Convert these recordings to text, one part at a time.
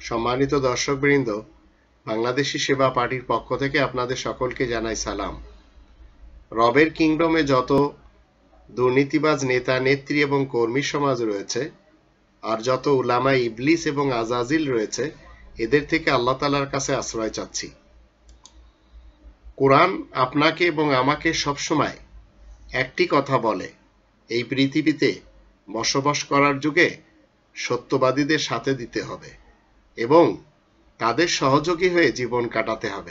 সম্মানিত দর্শকবৃন্দ, বাংলাদেশি সেবা পার্টির পক্ষ থেকে আপনাদের সকলকে জানাই সালাম। রবের কিংডমে যত দুর্নীতিবাজ নেতা নেত্রী এবং কর্মী সমাজ রয়েছে, আর যত উলামা ইবলিস এবং আজাজিল রয়েছে, এদের থেকে আল্লাহ তাআলার কাছে আশ্রয় চাচ্ছি। কোরআন আপনাকে এবং আমাকে সবসময় একটি কথা বলে, এই পৃথিবীতে বসবাস করার যুগে সত্যবাদীদের সাথে দিতে হবে এবং তাদের সহযোগী হয়ে জীবন কাটাতে হবে।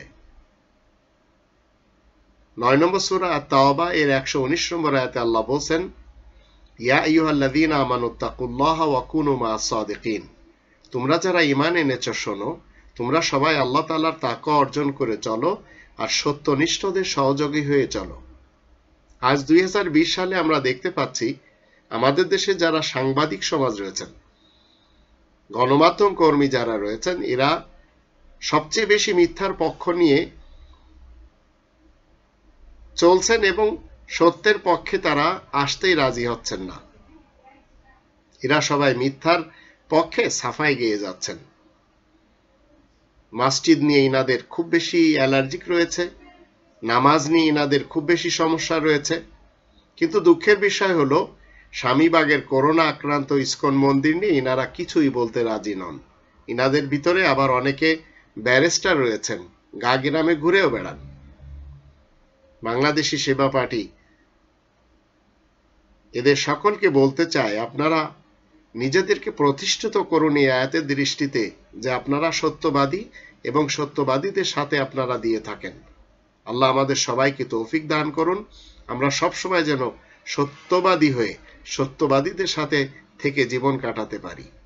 9 নম্বর সূরা আত-তাওবা এর 119 নম্বর আয়াতে আল্লাহ বলেন, ইয়া আইয়ুহাল্লাযীনা আমানুত্তাকুল্লাহা ওয়া কুনু মা'আস সাদিকিন। তোমরা যারা ঈমান এনেছো শোনো, তোমরা সবাই আল্লাহ তাআলার তাকওয়া অর্জন করে চলো আর সত্যনিষ্ঠদের সহযোগী হয়ে চলো। আজ 2020 সালে আমরা দেখতে পাচ্ছি আমাদের দেশে যারা সাংবাদিক সমাজ রয়েছেন, গণমাধ্যম কর্মী যারা রয়েছেন, এরা সবচেয়ে বেশি মিথ্যার পক্ষ নিয়ে চলছেন এবং সত্যের পক্ষে তারা আসতেই রাজি হচ্ছেন না। এরা সবাই মিথ্যার পক্ষে সাফাই গেয়ে যাচ্ছেন। মসজিদ নিয়ে ইনাদের খুব বেশি অ্যালার্জিক রয়েছে, নামাজ নিয়ে ইনাদের খুব বেশি সমস্যা রয়েছে। কিন্তু দুঃখের বিষয় হলো, স্বামীবাগের করোনা আক্রান্ত ইসকন মন্দির নিয়ে ইনারা কিছুই বলতে রাজি নন। ইনাদের ভিতরে আবার অনেকে ব্যারিস্টার রয়েছেন, গা গ্রামে ঘুরেও বেড়ান। বাংলাদেশি সেবা পার্টি এদের সকলকে বলতে চায়, আপনারা নিজেদেরকে প্রতিষ্ঠিত করুন এই আয়াতের দৃষ্টিতে যে আপনারা সত্যবাদী এবং সত্যবাদীদের সাথে আপনারা দিয়ে থাকেন। আল্লাহ আমাদের সবাইকে তৌফিক দান করুন, আমরা সবসময় যেন সত্যবাদী হয়ে সত্যবাদীদের সাথে থেকে জীবন কাটাতে পারি।